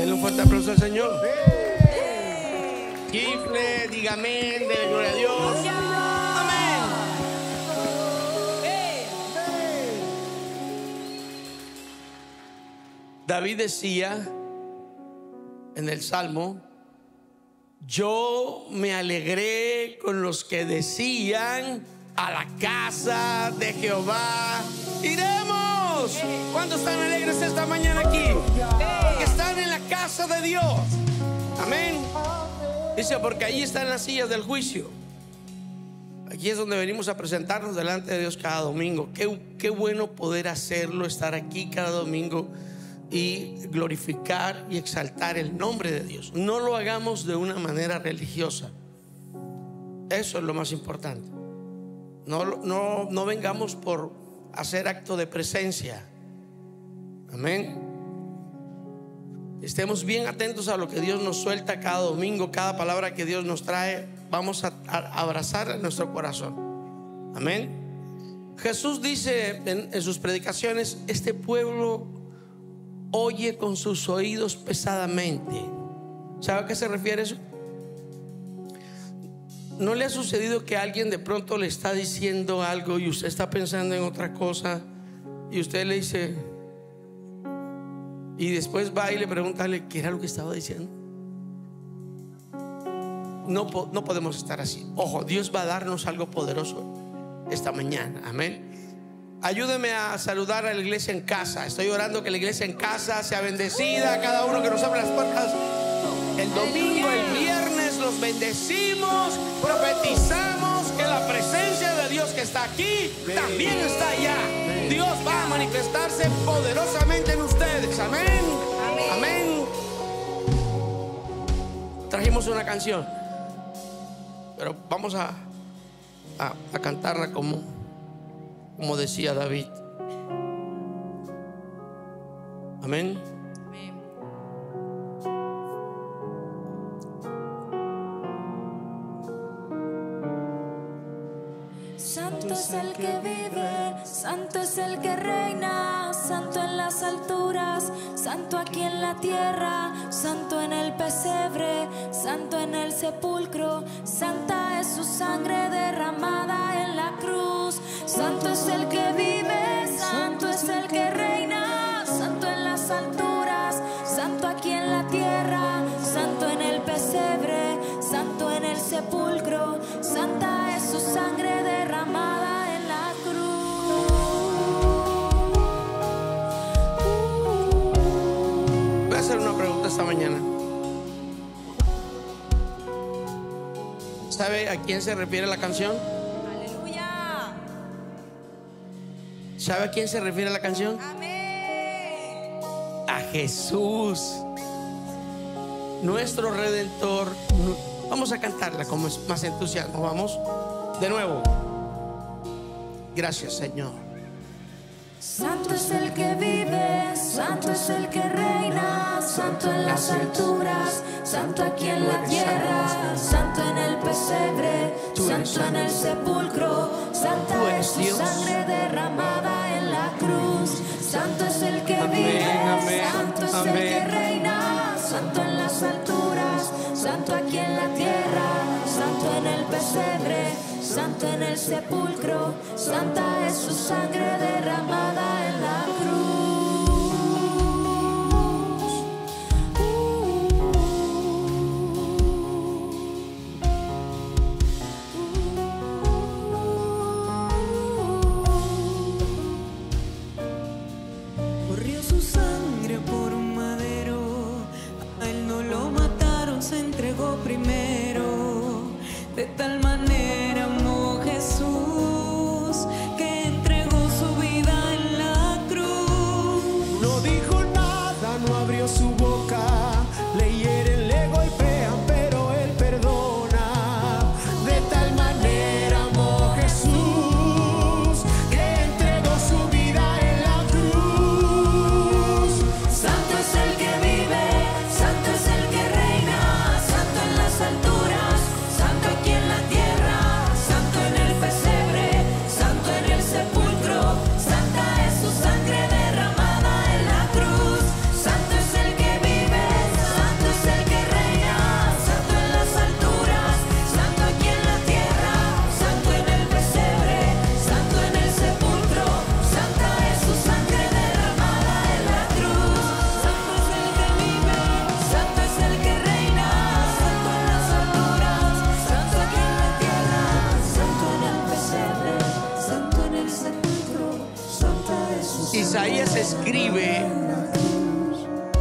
Denle un fuerte aplauso al Señor. Gifle, diga amén, de gloria a Dios. Amén. David decía en el Salmo: yo me alegré con los que decían, a la casa de Jehová iremos. ¿Cuántos están alegres esta mañana aquí? Porque están en la casa de Dios. Amén. Dice, porque allí están las sillas del juicio. Aquí es donde venimos a presentarnos delante de Dios cada domingo. Qué bueno poder hacerlo, estar aquí cada domingo y glorificar y exaltar el nombre de Dios. No lo hagamos de una manera religiosa. Eso es lo más importante. No vengamos por hacer acto de presencia. Amén. Estemos bien atentos a lo que Dios nos suelta cada domingo, cada palabra que Dios nos trae. Vamos a abrazar en nuestro corazón. Amén. Jesús dice en sus predicaciones: este pueblo oye con sus oídos pesadamente. ¿Sabe a qué se refiere eso? ¿No le ha sucedido que alguien de pronto le está diciendo algo y usted está pensando en otra cosa y usted le dice, y después va y le pregunta qué era lo que estaba diciendo? No podemos estar así. Ojo, Dios va a darnos algo poderoso esta mañana. Amén. Ayúdeme a saludar a la iglesia en casa. Estoy orando que la iglesia en casa sea bendecida. Cada uno que nos abre las puertas el domingo, el viernes, los bendecimos. Profetizamos que la presencia de Dios que está aquí también está allá. Dios va a manifestarse poderosamente en ustedes. Amén. Amén. Trajimos una canción, pero vamos a cantarla como decía David. Amén. Santo es el que vive, santo es el que reina, santo en las alturas, santo aquí en la tierra, santo en el pesebre, santo en el sepulcro, santa es su sangre derramada en la cruz. Santo es el que vive, santo es el que reina, santo en las alturas, santo aquí en la tierra, santo en el pesebre, santo en el sepulcro, santa es su sangre derramada en la cruz. Voy a hacer una pregunta esta mañana. ¿Sabe a quién se refiere la canción? ¿Sabe a quién se refiere la canción? Amén. A Jesús, nuestro Redentor. Vamos a cantarla con más entusiasmo. Vamos de nuevo. Gracias, Señor. Santo es el que vive, santo es el que reina, santo en las alturas, santo aquí en la tierra, santo en el pesebre, santo en el sepulcro, santa es su sangre derramada en la cruz. Santo es el que vive, santo es el que reina, santo en las alturas, santo aquí en la tierra, santo en el pesebre, santo en el sepulcro, santa es su sangre derramada en la cruz. Corrió su sangre por un madero, a él no lo mataron, se entregó primero. De tal manera amó Jesús que entregó su vida en la cruz.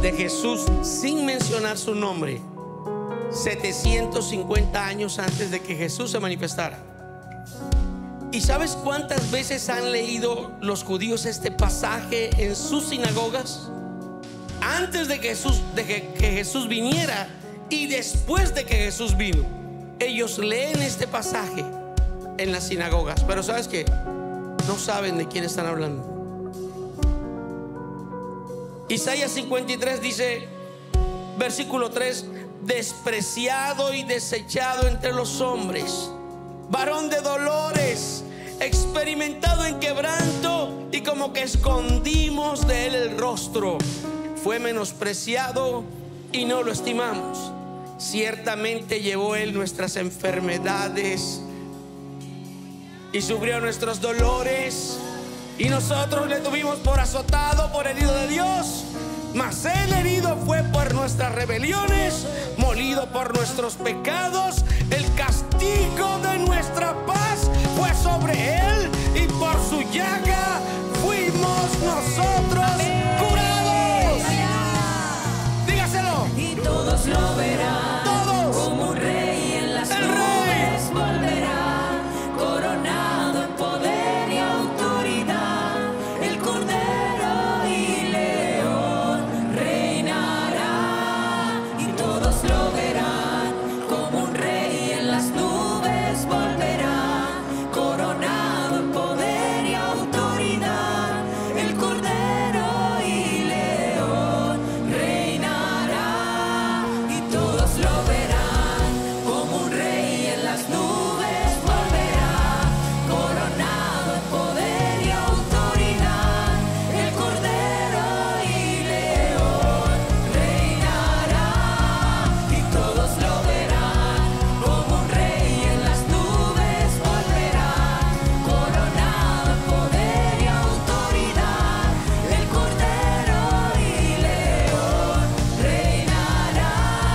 de Jesús sin mencionar su nombre 750 años antes de que Jesús se manifestara. ¿Y sabes cuántas veces han leído los judíos este pasaje en sus sinagogas? Antes de que Jesús viniera y después de que Jesús vino, ellos leen este pasaje en las sinagogas. Pero ¿sabes qué? No saben de quién están hablando. Isaías 53 dice, versículo 3: despreciado y desechado entre los hombres, varón de dolores, experimentado en quebranto, y como que escondimos de él el rostro. Fue menospreciado y no lo estimamos. Ciertamente llevó él nuestras enfermedades y sufrió nuestros dolores, y nosotros le tuvimos por azotado, por herido de Dios. Mas él herido fue por nuestras rebeliones, molido por nuestros pecados. El castigo de nuestra paz fue sobre él, y por su llaga fuimos nosotros curados. Dígaselo. Y todos lo verán. Todos. Como un rey en las nubes volverá, coronado en poder y autoridad. El Cordero y León reinará. Y todos lo verán. Como un rey en las nubes volverá, coronado en poder y autoridad. El Cordero y León reinará. Y todos lo verán. Como un rey en las nubes volverá, coronado en poder y autoridad. El Cordero y León reinará. Y todos lo verán. Como un rey en las nubes volverá, coronado en poder y autoridad. El Cordero y León reinará.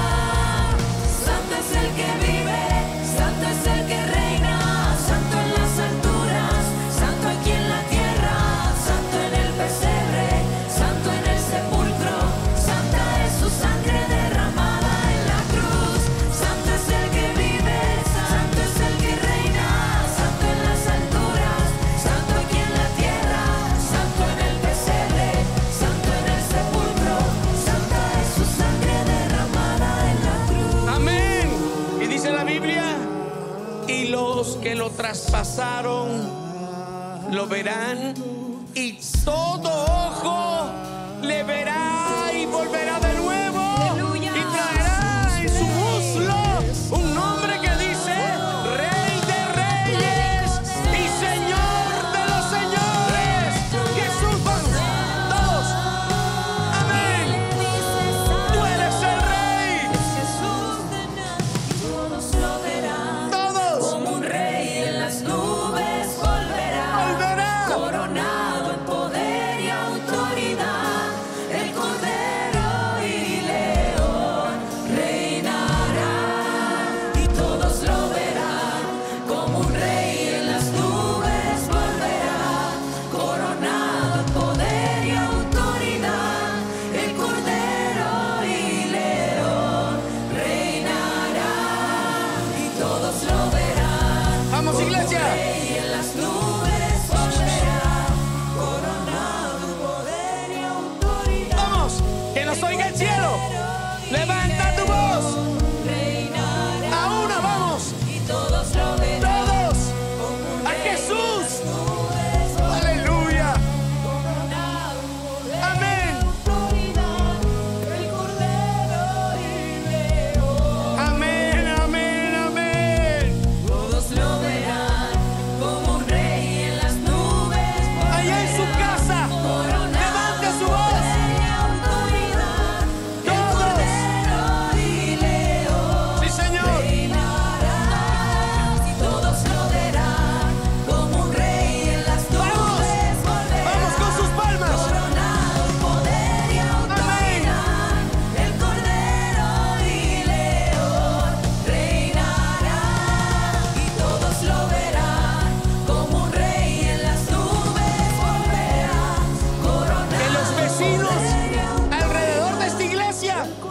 Santo es el que vive, santo es el que reina, santo en las alturas, santo aquí en la tierra, santo en el pesebre, santo en el sepulcro, santa es su sangre derramada en la cruz. Santo es el que vive, santo es el que reina, santo en las alturas, santo aquí en la tierra, santo en el pesebre, santo en el sepulcro, santa es su sangre derramada en la cruz. Amén. Y dice la Biblia, y los que lo traspasaron lo verán, y todo ojo le verá, y volverá de nuevo. Aleluya. Y traerá en su muslo un nombre que dice Rey de Reyes y Señor de los Señores. Jesús, vamos, todos. Amén. Tú eres el Rey. Jesús de Nazaret. Todos lo verán. Todos. Como un rey en las nubes volverá, Volverá. coronado en poder y autoridad. El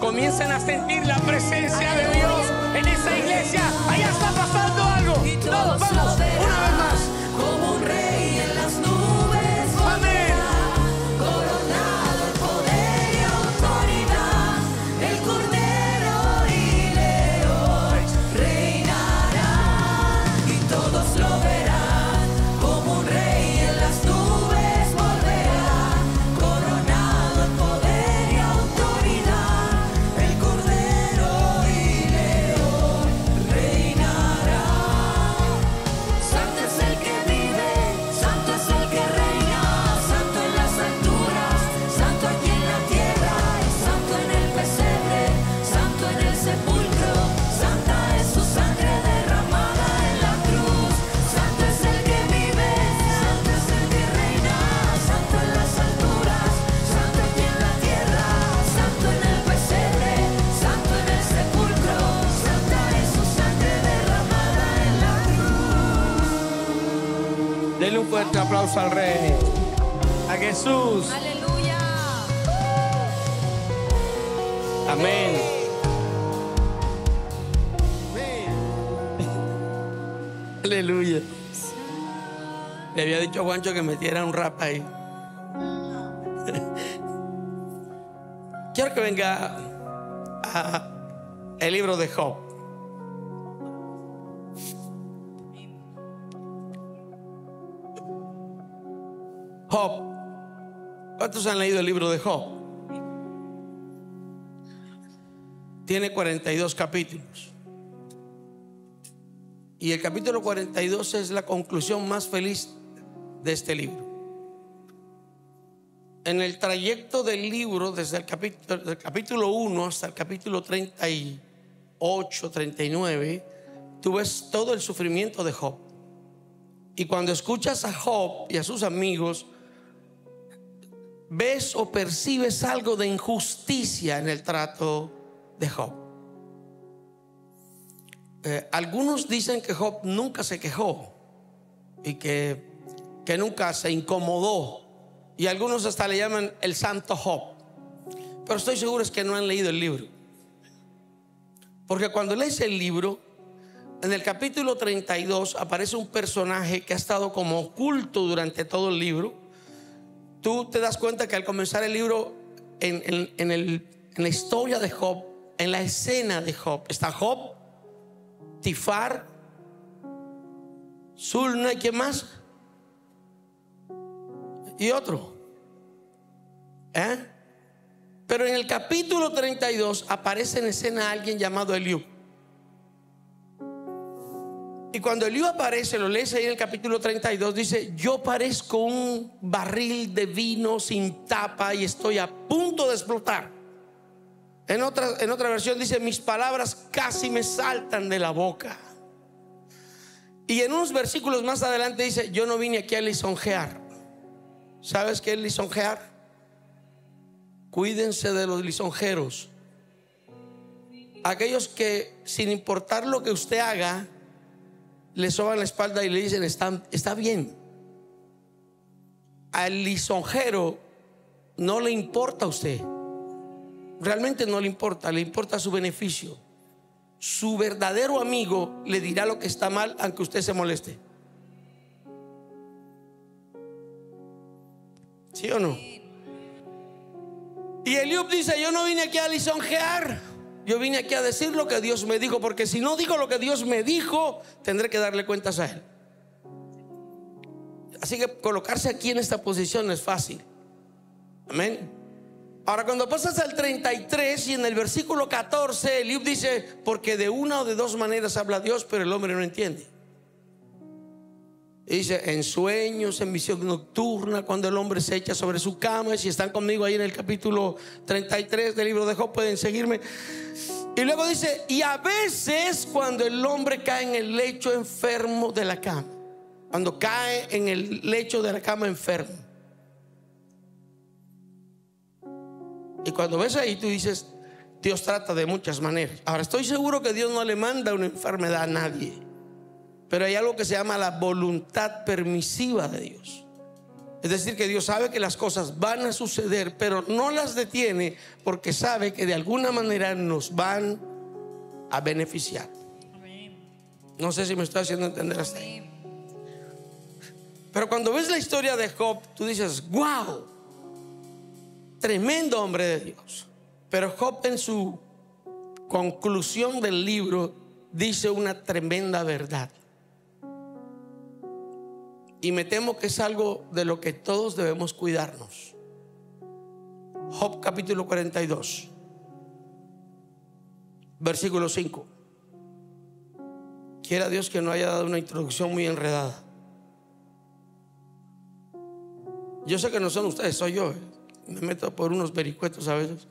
comiencen a sentir la presencia de Dios en esa iglesia. Allá está pasando algo. Todos vamos, una vez más. Como un rey en las nubes volverá, coronado en poder y autoridad. El Cordero y León reinará y todos lo verán. Como un rey en las nubes volverá, coronado en poder y autoridad. El Cordero y León reinará. Santo es el que vive, santo es el que reina, santo en las alturas, santo aquí en la tierra, y santo en el pesebre, santo en el sepulcro, santa es su sangre derramada en la cruz. Santo es el que vive, santo es el que reina, santo en las alturas, santo aquí en la tierra, santo en el pesebre, santo en el sepulcro, santa es su sangre derramada en la cruz. Denle un fuerte aplauso al Rey, a Jesús. Aleluya. Amén. Aleluya. Le había dicho a Juancho que metiera un rap ahí. Quiero que venga a el libro de Job. Job. ¿Cuántos han leído el libro de Job? Tiene 42 capítulos. Y el capítulo 42 es la conclusión más feliz de este libro. En el trayecto del libro, desde el capítulo 1 hasta el capítulo 38, 39, tú ves todo el sufrimiento de Job. Y cuando escuchas a Job y a sus amigos, ves o percibes algo de injusticia en el trato de Job. Algunos dicen que Job nunca se quejó y que nunca se incomodó, y algunos hasta le llaman el santo Job. Pero estoy seguro es que no han leído el libro, porque cuando lees el libro, en el capítulo 32 aparece un personaje que ha estado como oculto durante todo el libro. Tú te das cuenta que al comenzar el libro, en la historia de Job, en la escena de Job, está Job, Tifar, Zulna, ¿y quién más? Y otro. Pero en el capítulo 32 aparece en escena alguien llamado Eliú. Y cuando Eliú aparece, lo lees ahí en el capítulo 32, dice: yo parezco un barril de vino sin tapa y estoy a punto de explotar. En otra versión dice: mis palabras casi me saltan de la boca. Y en unos versículos más adelante dice: yo no vine aquí a lisonjear. ¿Sabes qué es lisonjear? Cuídense de los lisonjeros, aquellos que sin importar lo que usted haga le soban la espalda y le dicen: está bien. Al lisonjero no le importa a usted, realmente no le importa su beneficio. Su verdadero amigo le dirá lo que está mal aunque usted se moleste. ¿Sí o no? Y Eliú dice: yo no vine aquí a lisonjear, yo vine aquí a decir lo que Dios me dijo, porque si no digo lo que Dios me dijo, tendré que darle cuentas a Él. Así que colocarse aquí en esta posición no es fácil. Amén. Ahora, cuando pasas al 33 y en el versículo 14, Eliú dice: porque de una o de dos maneras habla Dios, pero el hombre no entiende. Y dice: en sueños, en visión nocturna, cuando el hombre se echa sobre su cama. Si están conmigo ahí en el capítulo 33 del libro de Job, pueden seguirme. Y luego dice: y a veces cuando el hombre cae en el lecho enfermo de la cama, cuando cae en el lecho de la cama enfermo. Y cuando ves ahí, tú dices: Dios trata de muchas maneras. Ahora, estoy seguro que Dios no le manda una enfermedad a nadie, pero hay algo que se llama la voluntad permisiva de Dios. Es decir, que Dios sabe que las cosas van a suceder, pero no las detiene porque sabe que de alguna manera nos van a beneficiar. No sé si me estoy haciendo entender hasta ahí. Pero cuando ves la historia de Job, tú dices, wow, tremendo hombre de Dios. Pero Job, en su conclusión del libro, dice una tremenda verdad. Y me temo que es algo de lo que todos debemos cuidarnos. Job capítulo 42, versículo 5. Quiera Dios que no haya dado una introducción muy enredada. Yo sé que no son ustedes, soy yo. Me meto por unos vericuetos a veces.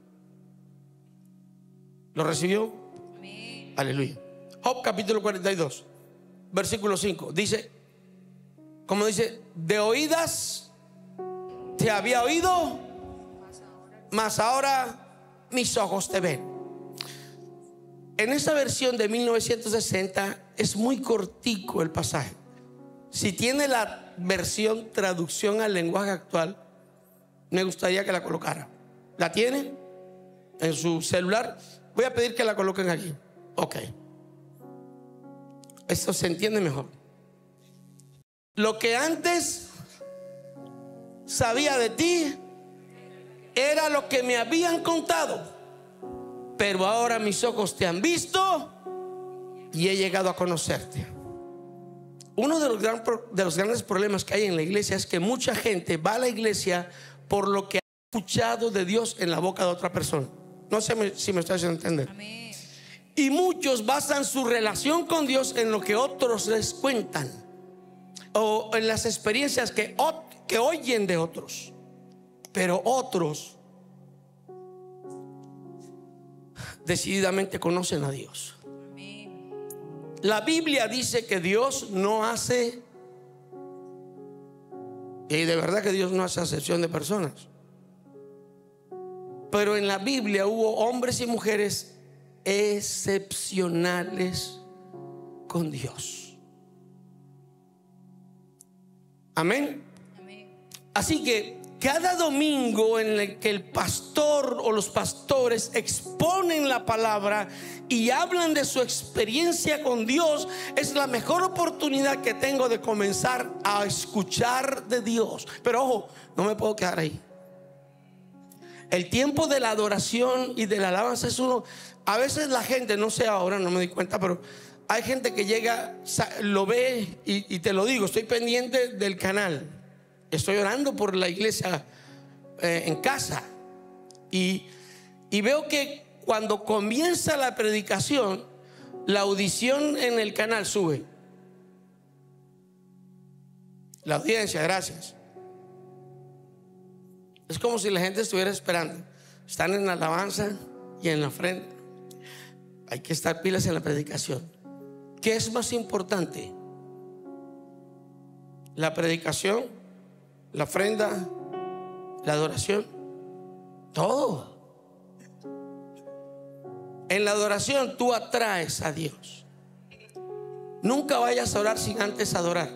¿Lo recibió? Amén. Aleluya. Job capítulo 42, versículo 5. Dice, como dice, de oídas te había oído, mas ahora mis ojos te ven. En esa versión de 1960 es muy cortico el pasaje. Si tiene la versión traducción al lenguaje actual, me gustaría que la colocara. ¿La tiene en su celular? Voy a pedir que la coloquen aquí. Ok. Esto se entiende mejor. Lo que antes sabía de ti era lo que me habían contado, pero ahora mis ojos te han visto y he llegado a conocerte. Uno de los grandes problemas que hay en la iglesia es que mucha gente va a la iglesia por lo que ha escuchado de Dios en la boca de otra persona. No sé si me estoy haciendo entender. Amén. Y muchos basan su relación con Dios en lo que otros les cuentan o en las experiencias que oyen de otros. Pero otros decididamente conocen a Dios. La Biblia dice que Dios no hace, y de verdad que Dios no hace acepción de personas, pero en la Biblia hubo hombres y mujeres excepcionales con Dios. Amén. Así que cada domingo en el que el pastor o los pastores exponen la palabra y hablan de su experiencia con Dios, es la mejor oportunidad que tengo de comenzar a escuchar de Dios. Pero ojo, no me puedo quedar ahí. El tiempo de la adoración y de la alabanza es uno. A veces la gente, no sé ahora, no me di cuenta, pero hay gente que llega, lo ve y te lo digo, estoy pendiente del canal. Estoy orando por la iglesia en casa y veo que cuando comienza la predicación, la audición en el canal sube. La audiencia, gracias. Es como si la gente estuviera esperando. Están en la alabanza y en la ofrenda. Hay que estar pilas en la predicación. ¿Qué es más importante? ¿La predicación, la ofrenda, la adoración? Todo. En la adoración tú atraes a Dios. Nunca vayas a orar sin antes adorar.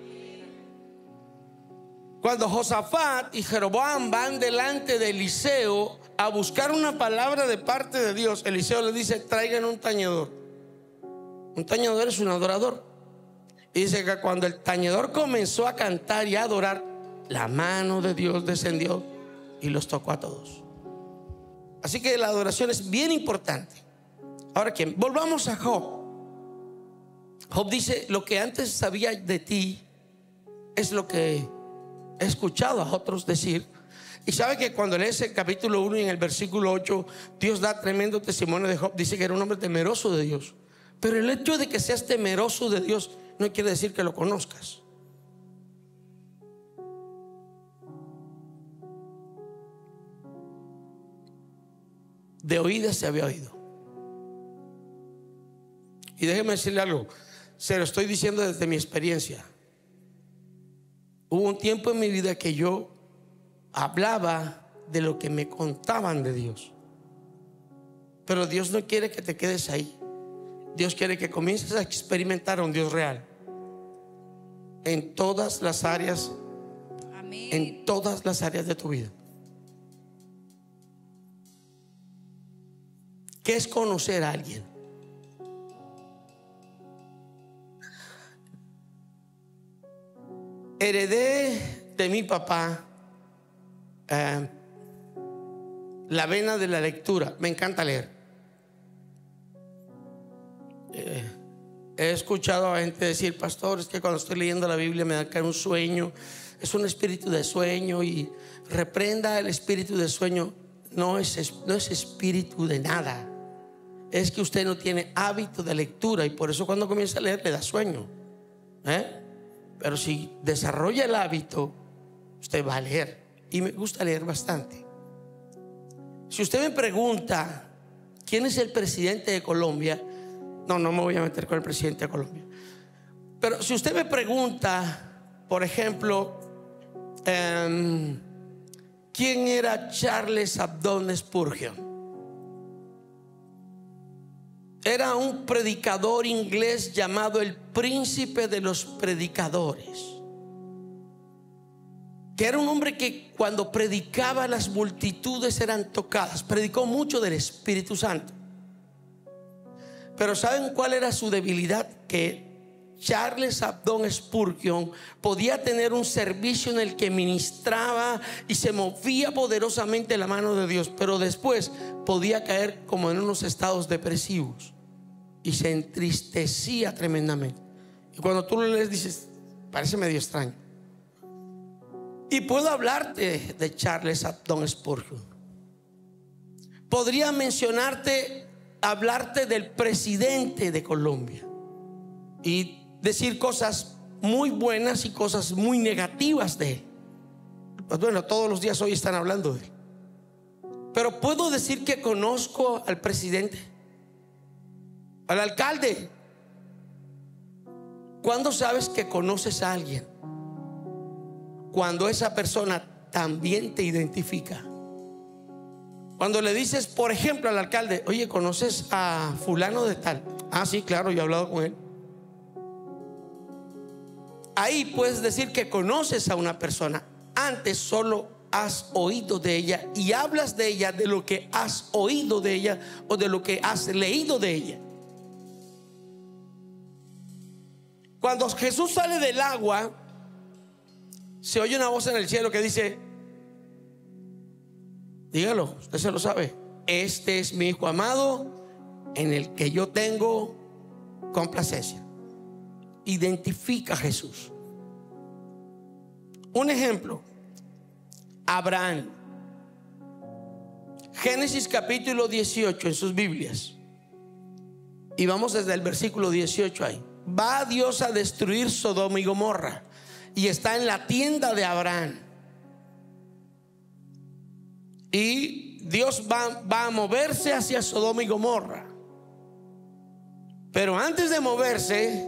Cuando Josafat y Jeroboam van delante de Eliseo a buscar una palabra de parte de Dios, Eliseo le dice: traigan un tañedor. Un tañedor es un adorador. Y dice que cuando el tañedor comenzó a cantar y a adorar, la mano de Dios descendió y los tocó a todos. Así que la adoración es bien importante. Ahora que volvamos a Job. Job dice: lo que antes sabía de ti es lo que he escuchado a otros decir. Y sabe que cuando lees el capítulo 1 y en el versículo 8, Dios da tremendo testimonio de Job. Dice que era un hombre temeroso de Dios. Pero el hecho de que seas temeroso de Dios no quiere decir que lo conozcas. De oídas se había oído. Y déjeme decirle algo, se lo estoy diciendo desde mi experiencia. Hubo un tiempo en mi vida que yo hablaba de lo que me contaban de Dios. Pero Dios no quiere que te quedes ahí. Dios quiere que comiences a experimentar a un Dios real en todas las áreas en todas las áreas de tu vida. ¿Qué es conocer a alguien? Heredé de mi papá la vena de la lectura. Me encanta leer. He escuchado a gente decir: pastor, es que cuando estoy leyendo la Biblia me da caer un sueño. Es un espíritu de sueño. Y reprenda el espíritu de sueño. No es espíritu de nada. Es que usted no tiene hábito de lectura, y por eso cuando comienza a leer le da sueño. Pero si desarrolla el hábito, usted va a leer. Y me gusta leer bastante. Si usted me pregunta quién es el presidente de Colombia, no me voy a meter con el presidente de Colombia. Pero si usted me pregunta, por ejemplo, ¿quién era Charles Haddon Spurgeon? Era un predicador inglés llamado el príncipe de los predicadores, que era un hombre que cuando predicaba las multitudes eran tocadas. Predicó mucho del Espíritu Santo. Pero ¿saben cuál era su debilidad? Que Charles Haddon Spurgeon podía tener un servicio en el que ministraba y se movía poderosamente la mano de Dios, pero después podía caer como en unos estados depresivos y se entristecía tremendamente. Y cuando tú lo lees dices: parece medio extraño. Y puedo hablarte de Charles Haddon Spurgeon. Podría hablarte del presidente de Colombia y decir cosas muy buenas y cosas muy negativas de él. Pues bueno, todos los días hoy están hablando de él. Pero puedo decir que conozco al presidente, al alcalde. ¿Cuándo sabes que conoces a alguien? Cuando esa persona también te identifica. Cuando le dices, por ejemplo, al alcalde: oye, ¿conoces a fulano de tal? Ah, sí, claro, yo he hablado con él. Ahí puedes decir que conoces a una persona. Antes solo has oído de ella y hablas de ella de lo que has oído de ella o de lo que has leído de ella. Cuando Jesús sale del agua, se oye una voz en el cielo que dice: dígalo, usted se lo sabe, este es mi hijo amado en el que yo tengo complacencia. Identifica a Jesús. Un ejemplo: Abraham. Génesis capítulo 18 en sus Biblias, y vamos desde el versículo 18 ahí. Va Dios a destruir Sodoma y Gomorra, y está en la tienda de Abraham. Y Dios va a moverse hacia Sodoma y Gomorra. Pero antes de moverse,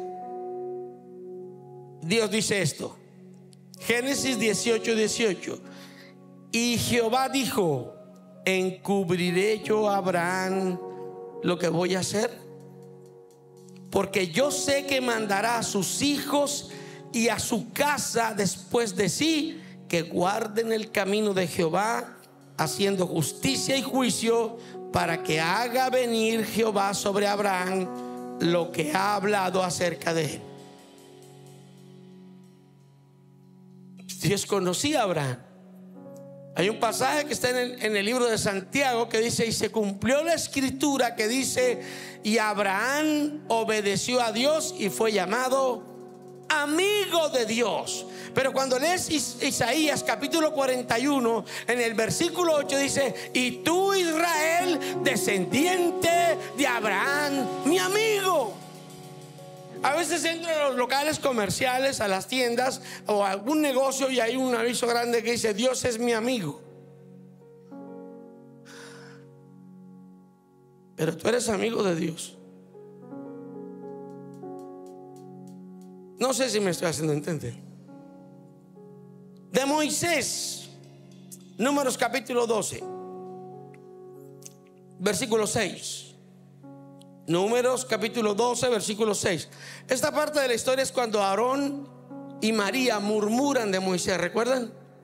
Dios dice esto. Génesis 18:18. Y Jehová dijo: ¿encubriré yo a Abraham lo que voy a hacer? Porque yo sé que mandará a sus hijos y a su casa después de sí, que guarden el camino de Jehová, haciendo justicia y juicio, para que haga venir Jehová sobre Abraham lo que ha hablado acerca de él. Dios conocía a Abraham. Hay un pasaje que está en el libro de Santiago que dice: y se cumplió la escritura que dice: y Abraham obedeció a Dios y fue llamado amigo de Dios. Pero cuando lees Isaías capítulo 41, en el versículo 8 dice: y tú, Israel, descendiente de Abraham, mi amigo. A veces entro a los locales comerciales, a las tiendas o a algún negocio, y hay un aviso grande que dice: Dios es mi amigo. Pero tú eres amigo de Dios. No sé si me estoy haciendo entender. De Moisés, Números capítulo 12, versículo 6. Números capítulo 12, versículo 6. Esta parte de la historia es cuando Aarón y María murmuran de Moisés, ¿recuerdan?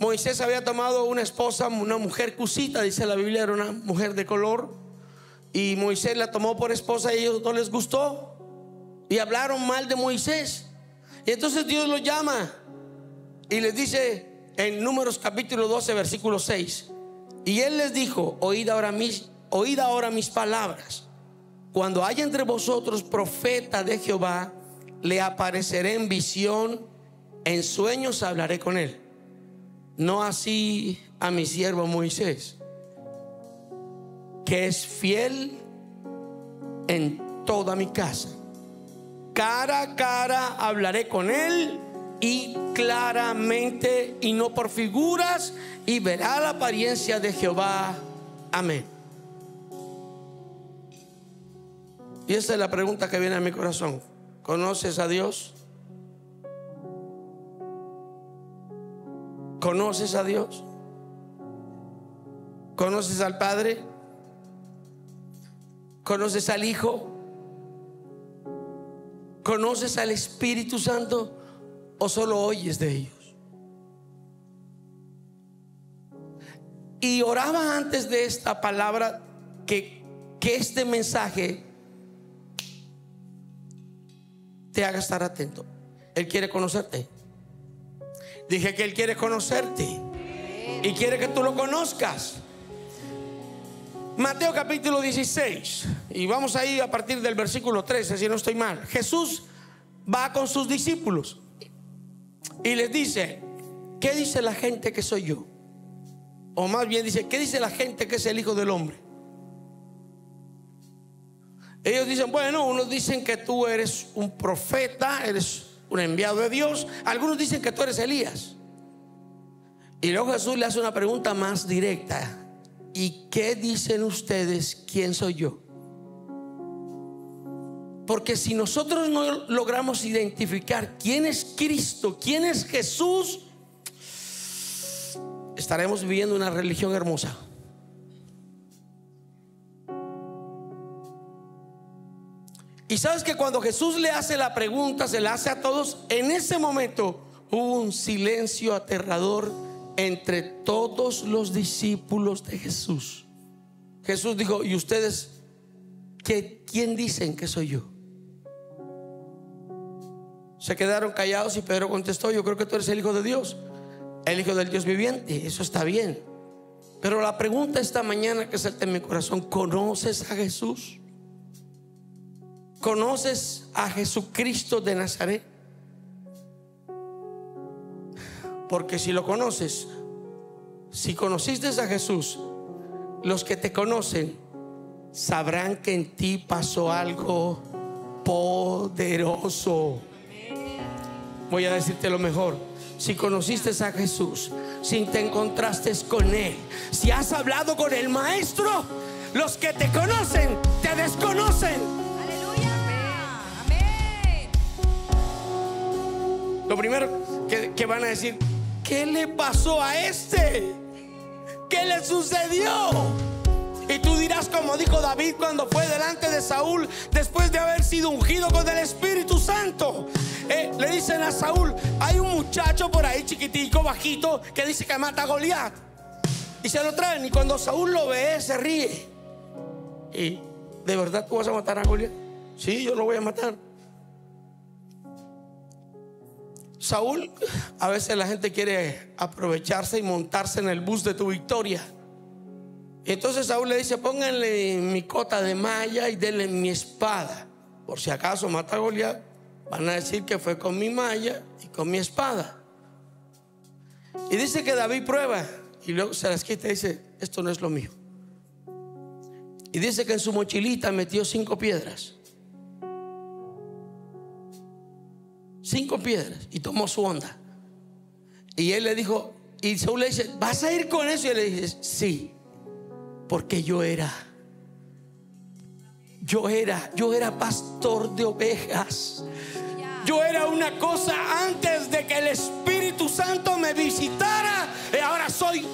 Moisés había tomado una esposa, una mujer cusita, dice la Biblia, era una mujer de color, y Moisés la tomó por esposa y a ellos no les gustó y hablaron mal de Moisés. Y entonces Dios los llama y les dice en Números capítulo 12 versículo 6: y él les dijo: oíd ahora mis palabras. Cuando haya entre vosotros profeta de Jehová, le apareceré en visión, en sueños hablaré con él. No así a mi siervo Moisés, que es fiel en toda mi casa. Cara a cara hablaré con él, y claramente, y no por figuras, y verá la apariencia de Jehová. Amén. Y esta es la pregunta que viene a mi corazón: ¿conoces a Dios? ¿Conoces a Dios? ¿Conoces al Padre? ¿Conoces al Hijo? ¿Conoces al Espíritu Santo? ¿O solo oyes de ellos? Y oraba antes de esta palabra que este mensaje te haga estar atento. Él quiere conocerte. Dije que Él quiere conocerte y quiere que tú lo conozcas. Mateo capítulo 16, y vamos ahí a partir del versículo 13, si no estoy mal. Jesús va con sus discípulos y les dice: ¿qué dice la gente que soy yo? O más bien dice: ¿qué dice la gente que es el Hijo del Hombre? Ellos dicen: bueno, unos dicen que tú eres un profeta, eres un enviado de Dios. Algunos dicen que tú eres Elías. Y luego Jesús le hace una pregunta más directa: ¿y qué dicen ustedes? ¿Quién soy yo? Porque si nosotros no logramos identificar quién es Cristo, quién es Jesús, estaremos viviendo una religión hermosa. Y sabes que cuando Jesús le hace la pregunta, se la hace a todos, en ese momento hubo un silencio aterrador entre todos los discípulos de Jesús. Jesús dijo: ¿y ustedes quién dicen que soy yo? Se quedaron callados y Pedro contestó: yo creo que tú eres el Hijo de Dios, el Hijo del Dios viviente. Eso está bien, pero la pregunta esta mañana que salta en mi corazón: ¿conoces a Jesús? ¿Conoces a Jesucristo de Nazaret? Porque si lo conoces, si conociste a Jesús, los que te conocen sabrán que en ti pasó algo poderoso. Voy a decirte lo mejor: si conociste a Jesús, si te encontraste con Él, si has hablado con el Maestro, los que te conocen te desconocen. Lo primero que van a decir: ¿qué le pasó a este? ¿Qué le sucedió? Y tú dirás, como dijo David cuando fue delante de Saúl, después de haber sido ungido con el Espíritu Santo. Le dicen a Saúl: hay un muchacho por ahí chiquitico, bajito, que dice que mata a Goliat. Y se lo traen, y cuando Saúl lo ve, se ríe. ¿Y de verdad tú vas a matar a Goliat? Sí, yo lo voy a matar. Saúl, a veces la gente quiere aprovecharse y montarse en el bus de tu victoria. Y entonces Saúl le dice: pónganle mi cota de malla y denle mi espada. Por si acaso mata a Goliat, van a decir que fue con mi malla y con mi espada. Y dice que David prueba y luego se las quita y dice: esto no es lo mío. Y dice que en su mochilita metió 5 piedras. 5 piedras, y tomó su onda. Y él le dijo, y Saúl le dice: ¿vas a ir con eso? Y él le dice: sí, porque yo era pastor de ovejas. Yo era una cosa antes de que el Espíritu Santo me visitara, y ahora soy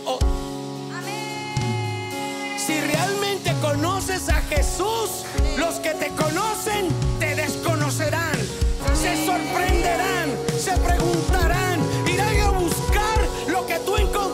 Si realmente conoces a Jesús, los que te conocen te desconocerán, se sorprenderán, se preguntarán, irán a buscar lo que tú encontraste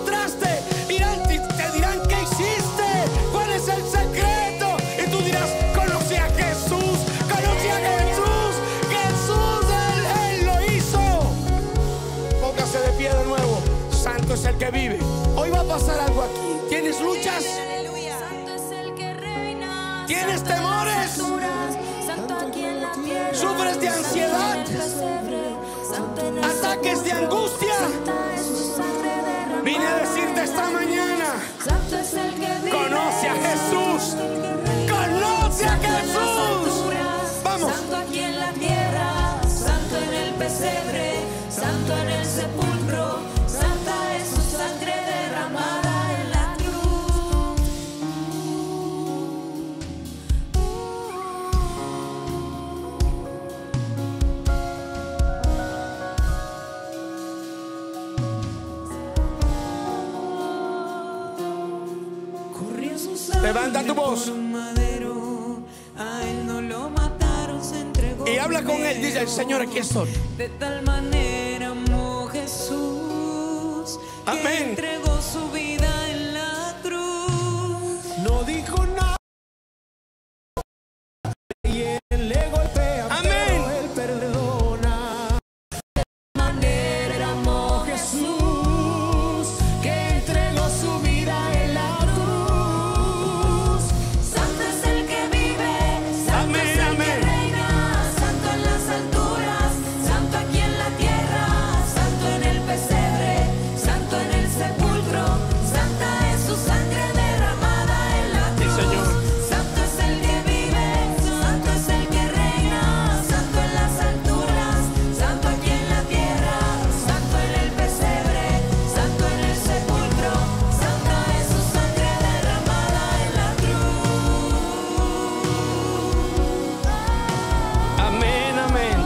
temores, sufres de ansiedad, ataques de angustia. Vine a decirte esta mañana: conoce a Jesús, conoce a Jesús. Vamos. Santo aquí en la tierra, santo en el pesebre, santo en el sepulcro, santa es su sangre derramada en la cruz. Corrió su sangre. Levanta tu voz. Por un madero, a él no lo mataron, se entregó. Y habla con él, dice: Señor, aquí estoy. De tal manera amó Jesús, que Amén. entregó su vida en la cruz. No dijo nada y él le golpea, Amén. pero él perdona. De manera amó Jesús, que entregó su vida en la cruz. Santo es el que vive, santo Amén, es el amén. que reina, santo en las alturas, santo aquí en la tierra, santo en el pesebre, santo en el sepulcro, santa es su sangre derramada en la Sí, cruz. Señor. Santo es el que vive, santo es el que reina, santo en las alturas, santo aquí en la tierra, santo en el pesebre, santo en el sepulcro, santa es su sangre derramada en la cruz. Amén, amén.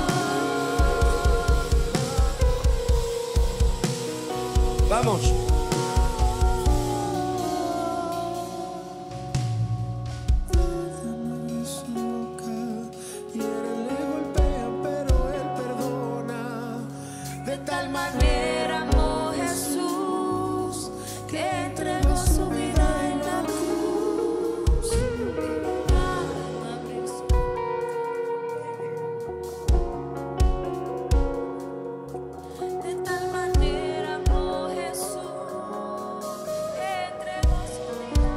Vamos. Y él le golpea, pero él perdona. De tal manera Manera amó Jesús, que entregó su vida en la cruz. De tal manera amó Jesús, que entregó su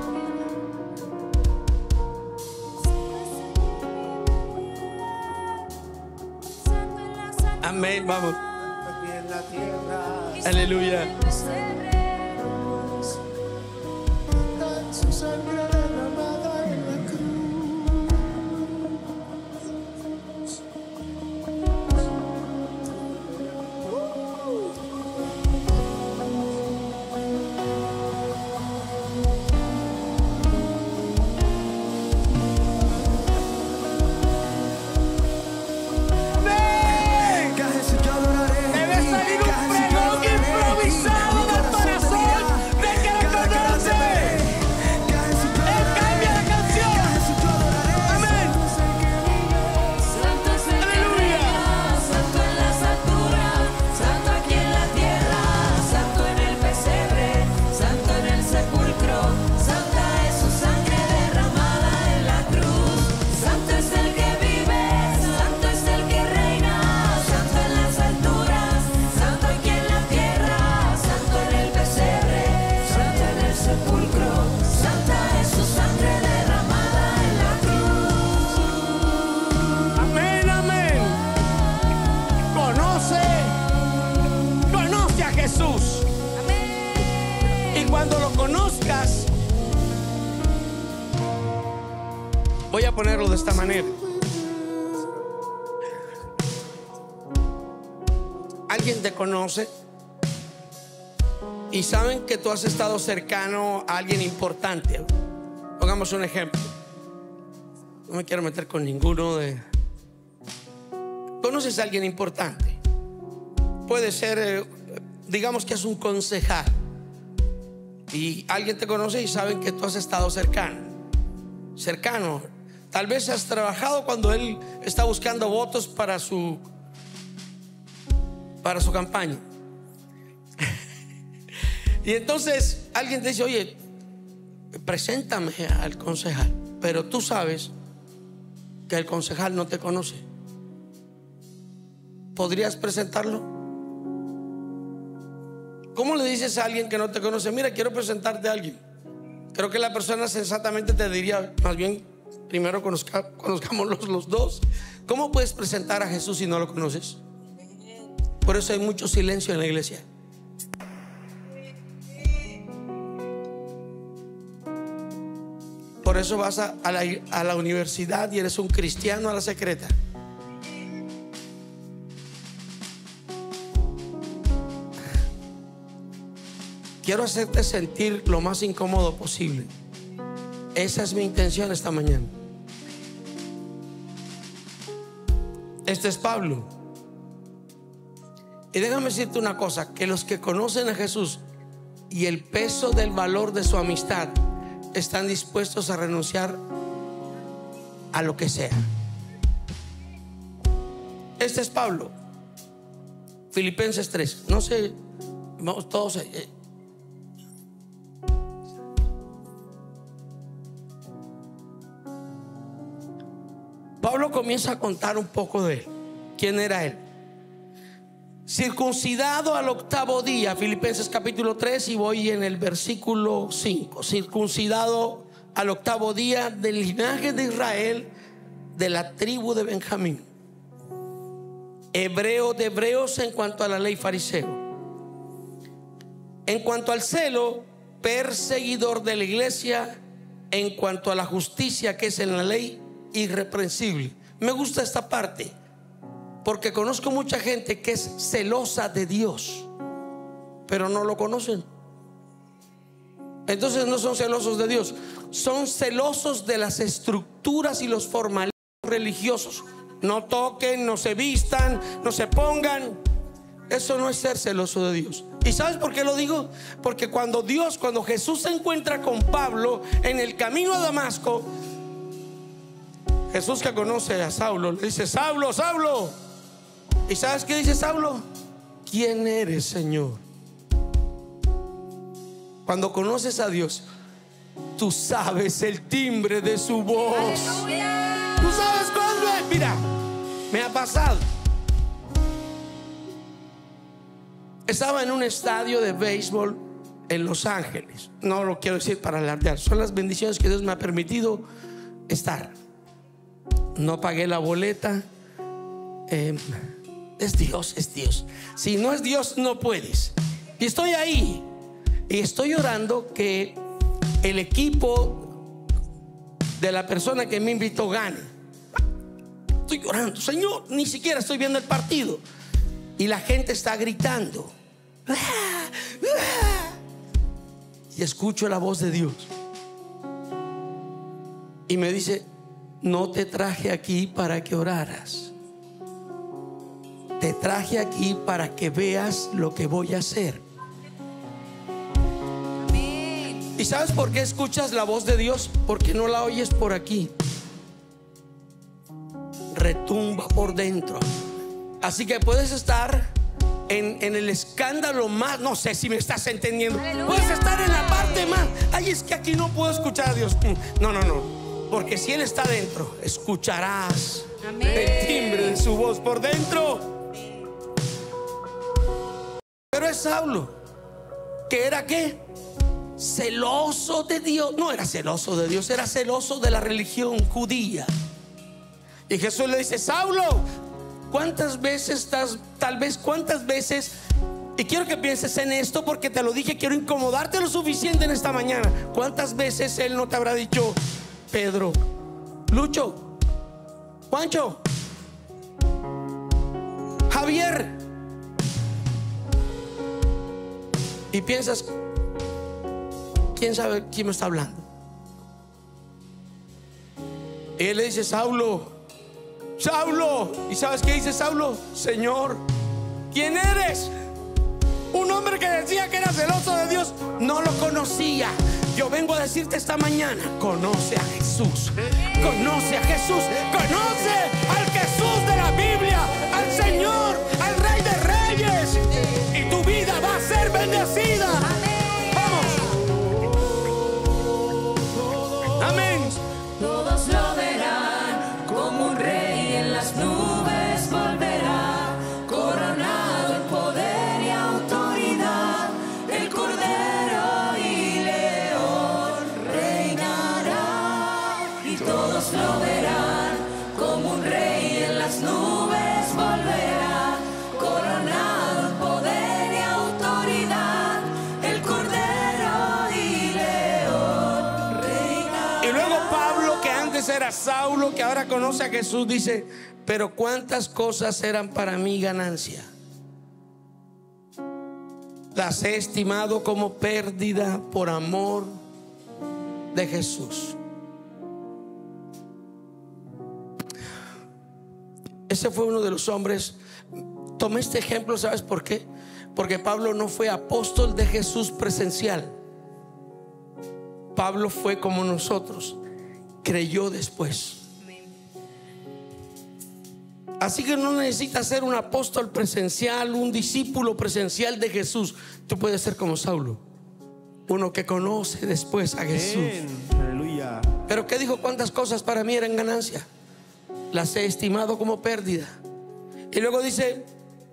vida. Amén, vamos. aquí en la tierra, Aleluya. su sangre derramada en la cruz. Amén. Que a Jesús yo adoraré. Debe salir un pregón improvisado del corazón de que lo conoce. Que a Jesús yo Él adoraré. cambia la Que a canción. Jesús yo adoraré. Amén. Santo es el que Aleluya. reina, santo en las alturas, santo aquí en la tierra, santo en el pesebre, santo en el sepulcro, santa es su sangre derramada en la cruz. Santo es el que vive, santo es el que reina, santo en las alturas, santo aquí en la tierra, santo en el pesebre, santo en el sepulcro, santa es su sangre derramada en la cruz. Amén, amén. Conoce a Jesús. Y cuando lo conozcas, voy a ponerlo de esta manera. Alguien te conoce y saben que tú has estado cercano a alguien importante. Pongamos un ejemplo. No me quiero meter con ninguno de... Conoces a alguien importante. Puede ser, digamos que es un concejal. Y alguien te conoce y saben que tú has estado cercano. Tal vez has trabajado cuando él está buscando votos para su campaña. Y entonces alguien te dice: oye, preséntame al concejal. Pero tú sabes que el concejal no te conoce. ¿Podrías presentarlo? ¿Cómo le dices a alguien que no te conoce: mira, quiero presentarte a alguien? Creo que la persona sensatamente te diría más bien: primero conozcamos los dos. ¿Cómo puedes presentar a Jesús si no lo conoces? Por eso hay mucho silencio en la iglesia. Por eso vas a la universidad y eres un cristiano a la secreta. Quiero hacerte sentir lo más incómodo posible. Esa es mi intención esta mañana. Este es Pablo. Y déjame decirte una cosa, que los que conocen a Jesús y el peso del valor de su amistad están dispuestos a renunciar a lo que sea. Este es Pablo. Filipenses 3. No sé, vamos todos. Pablo comienza a contar un poco de él. ¿Quién era él? Circuncidado al 8º día, Filipenses capítulo 3, y voy en el versículo 5. Circuncidado al 8º día, del linaje de Israel, de la tribu de Benjamín, hebreo de hebreos en cuanto a la ley, fariseo, en cuanto al celo, perseguidor de la iglesia, en cuanto a la justicia que es en la ley, irreprensible. Me gusta esta parte porque conozco mucha gente que es celosa de Dios, pero no lo conocen. Entonces no son celosos de Dios, son celosos de las estructuras y los formalismos religiosos. No toquen, no se vistan, no se pongan. Eso no es ser celoso de Dios. ¿Y sabes por qué lo digo? Porque cuando Jesús se encuentra con Pablo en el camino a Damasco, Jesús, que conoce a Saulo, le dice: Saulo, Saulo. ¿Y sabes qué dice Saulo? ¿Quién eres, Señor? Cuando conoces a Dios, tú sabes el timbre de su voz. ¡Aleluya! Tú sabes cuándo es. Mira, me ha pasado. Estaba en un estadio de béisbol en Los Ángeles. No lo quiero decir para alardear, son las bendiciones que Dios me ha permitido estar. No pagué la boleta. Es Dios, es Dios. Si no es Dios, no puedes. Y estoy ahí y estoy orando que el equipo de la persona que me invitó gane. Estoy orando, Señor, ni siquiera estoy viendo el partido y la gente está gritando. Y escucho la voz de Dios y me dice: no te traje aquí para que oraras. Te traje aquí para que veas lo que voy a hacer. Amén. ¿Y sabes por qué escuchas la voz de Dios? Porque no la oyes por aquí. Retumba por dentro. Así que puedes estar en el escándalo más, no sé si me estás entendiendo. ¡Aleluya! Puedes estar en la parte más. Ay, es que aquí no puedo escuchar a Dios. No. Porque si Él está dentro, escucharás Amén. El timbre de su voz por dentro. Pero es Saulo, que era ¿qué? Celoso de Dios. No era celoso de Dios, era celoso de la religión judía. Y Jesús le dice: Saulo, ¿cuántas veces cuántas veces? Y quiero que pienses en esto porque te lo dije, quiero incomodarte lo suficiente en esta mañana. ¿Cuántas veces Él no te habrá dicho: Pedro, Lucho, Juancho, Javier? Y piensas: ¿quién sabe quién me está hablando? Y Él le dice: Saulo, Saulo. ¿Y sabes qué dice Saulo? Señor, ¿quién eres? Un hombre que decía que era celoso de Dios, no lo conocía. Yo vengo a decirte esta mañana: conoce a Jesús. Conoce a Jesús. Conoce al Jesús de la Biblia, al Señor, al Rey de Reyes, y tu vida va a ser bendecida. Vamos. Amén. Todos lo verán como un rey en las nubes volverá, coronado en poder y autoridad. El Cordero y León reinará, y todos lo era Saulo, que ahora conoce a Jesús, dice: pero cuántas cosas eran para mí ganancia, las he estimado como pérdida por amor de Jesús. Ese fue uno de los hombres. Tomé este ejemplo, ¿sabes por qué? Porque Pablo no fue apóstol de Jesús presencial. Pablo fue como nosotros, creyó después. Así que no necesitas ser un apóstol presencial, un discípulo presencial de Jesús. Tú puedes ser como Saulo, uno que conoce después a Jesús. Aleluya. Pero ¿qué dijo? Cuántas cosas para mí eran ganancia, las he estimado como pérdida. Y luego dice: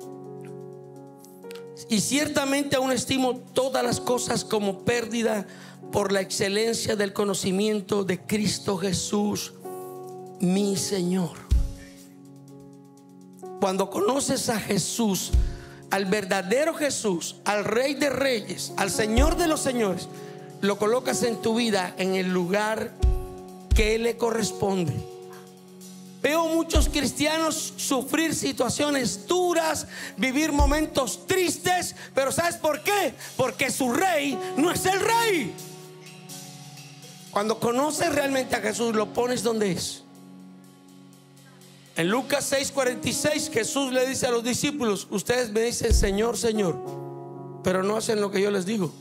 y ciertamente aún estimo todas las cosas como pérdida por la excelencia del conocimiento de Cristo Jesús, mi Señor. Cuando conoces a Jesús, al verdadero Jesús, al Rey de Reyes, al Señor de los Señores, lo colocas en tu vida en el lugar que le corresponde. Veo muchos cristianos sufrir situaciones duras, vivir momentos tristes, pero ¿sabes por qué? Porque su rey no es el rey. Cuando conoces realmente a Jesús, lo pones donde es. En Lucas 6:46, Jesús le dice a los discípulos: ustedes me dicen Señor, Señor, pero no hacen lo que yo les digo.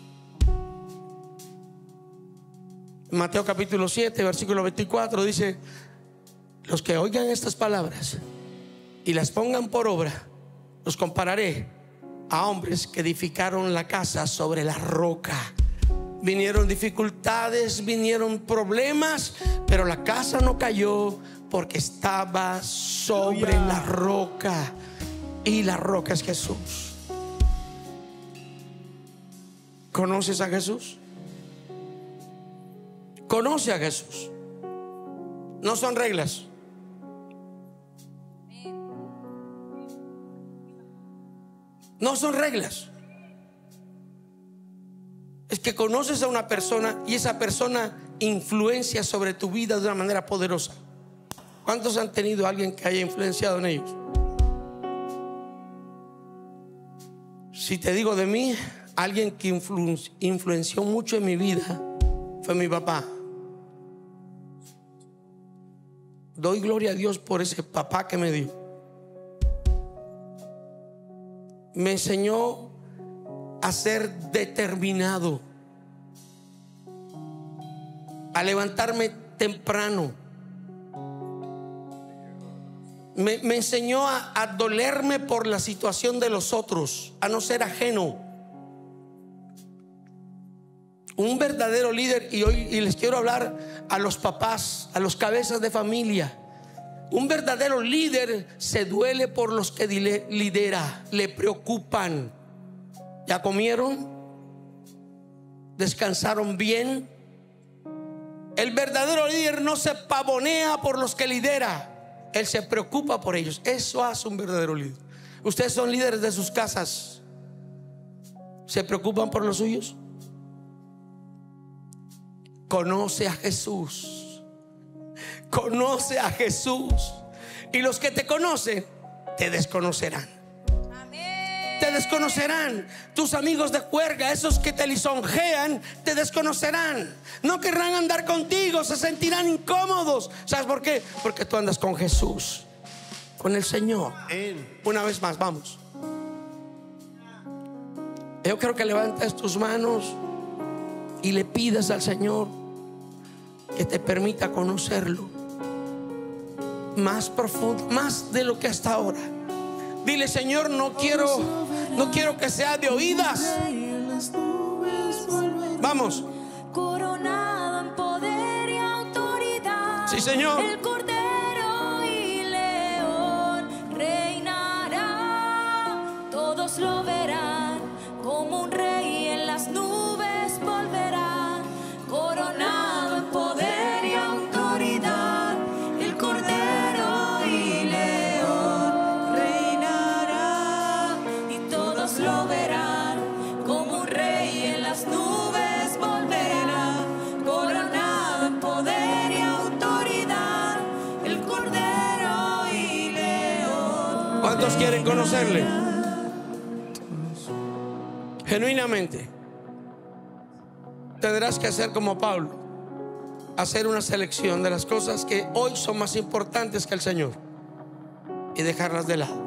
En Mateo capítulo 7, versículo 24 dice: los que oigan estas palabras y las pongan por obra, los compararé a hombres que edificaron la casa sobre la roca. Vinieron dificultades, vinieron problemas, pero la casa no cayó porque estaba sobre la roca. Y la roca es Jesús. ¿Conoces a Jesús? Conoce a Jesús. No son reglas. No son reglas. Es que conoces a una persona y esa persona influencia sobre tu vida de una manera poderosa. ¿Cuántos han tenido a alguien que haya influenciado en ellos? Si te digo de mí, alguien que influenció mucho en mi vida fue mi papá. Doy gloria a Dios por ese papá que me dio. Me enseñó a ser determinado, a levantarme temprano. Me enseñó a dolerme por la situación de los otros, a no ser ajeno. Un verdadero líder, y les quiero hablar a los papás, a los cabezas de familia. Un verdadero líder se duele por los que lidera, le preocupan. ¿Ya comieron? ¿Descansaron bien? El verdadero líder no se pavonea por los que lidera, él se preocupa por ellos. Eso hace un verdadero líder. Ustedes son líderes de sus casas, ¿se preocupan por los suyos? Conoce a Jesús. Conoce a Jesús. Y los que te conocen te desconocerán. Te desconocerán. Tus amigos de juerga, esos que te lisonjean, te desconocerán. No querrán andar contigo, se sentirán incómodos. ¿Sabes por qué? Porque tú andas con Jesús, con el Señor. Una vez más, vamos. Yo quiero que levantes tus manos y le pidas al Señor que te permita conocerlo más profundo, más de lo que hasta ahora. Dile: Señor, no quiero que sea de oídas. Vamos. Coronado en poder y autoridad. Sí, Señor. El Cordero y León reinará. Todos lo verán como un rey en las nubes volverá. Coronado en poder y autoridad. El Cordero y León reinará. Y todos lo verán como un rey en las nubes volverá. Coronado en poder y autoridad. quieren conocerle genuinamente, tendrás que hacer como Pablo, hacer una selección de las cosas que hoy son más importantes que el Señor y dejarlas de lado.